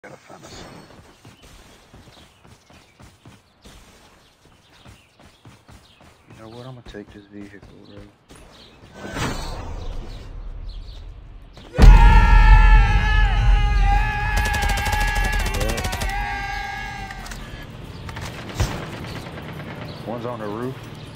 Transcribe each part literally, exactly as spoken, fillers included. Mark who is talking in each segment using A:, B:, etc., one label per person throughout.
A: Gotta find us. You know what? I'm gonna take this vehicle, right? One's on the roof.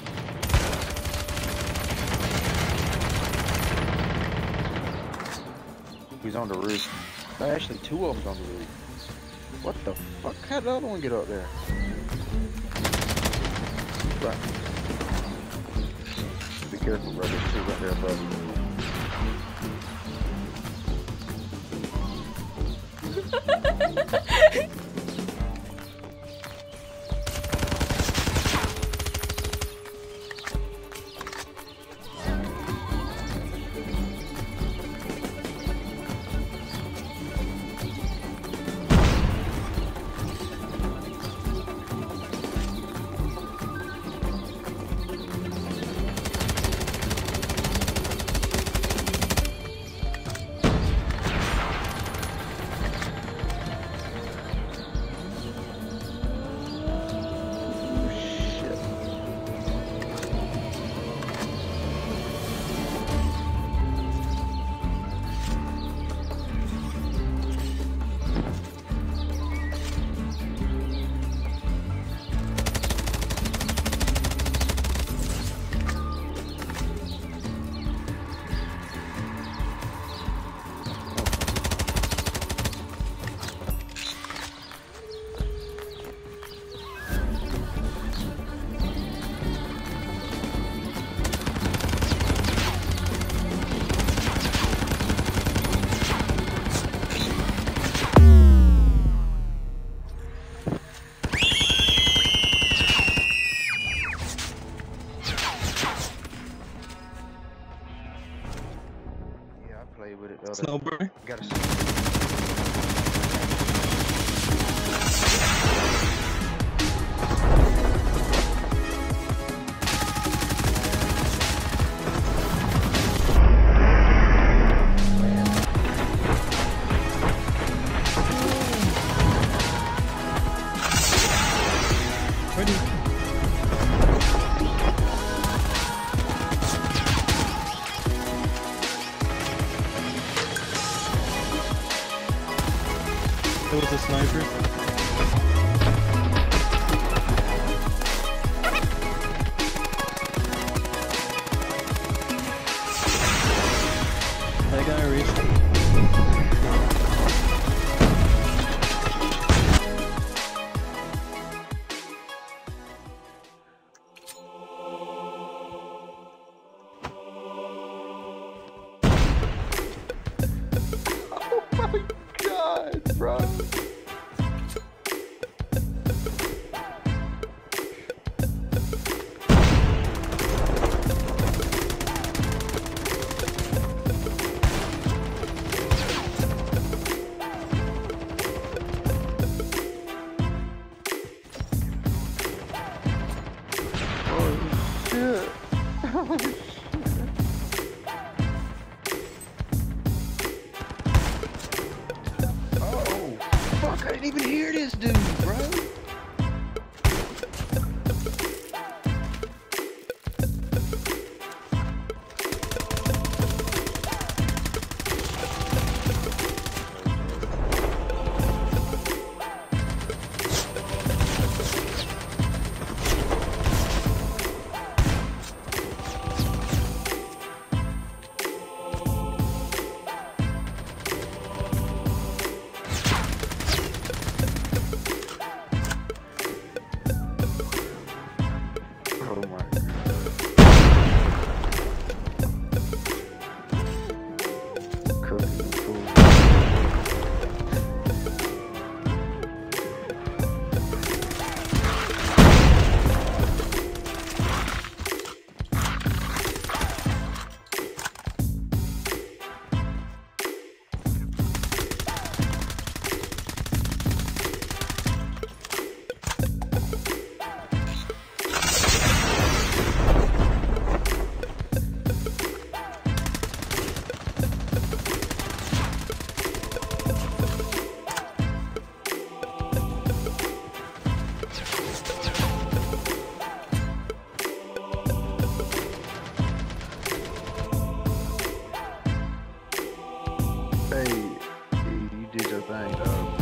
A: He's on the roof. Actually, two of them's on the roof. What the fuck? How'd the other one get up there? Right. Be careful, bro. There's two right there above you. Play with it though.
B: Snowbird.
A: Gotta see.
B: It was a sniper. That guy reached.
A: Oh my God, bro. Oh shit. Oh shit. Fuck, I didn't even hear this dude, bro. Hey, you did your thing, dog.